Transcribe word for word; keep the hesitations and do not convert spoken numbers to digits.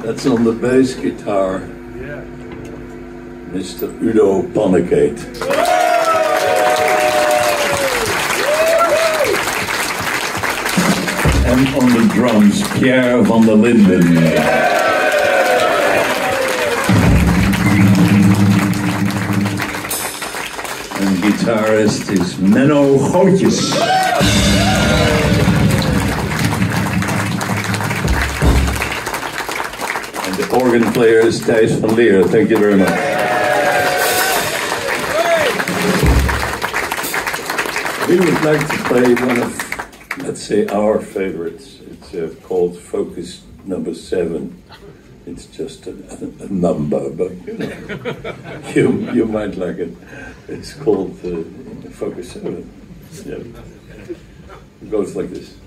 That's on the bass guitar, Yeah. Mister Udo Pannekate. And on the drums, Pierre van der Linden. And guitarist is Menno Gootjes. And the organ player is Thijs van Leer. Thank you very much. We would like to play one of, let's say, our favorites. It's uh, called Focus number seven. It's just a, a number, but you know, you, you might like it. It's called uh, Focus seven. Yeah. It goes like this.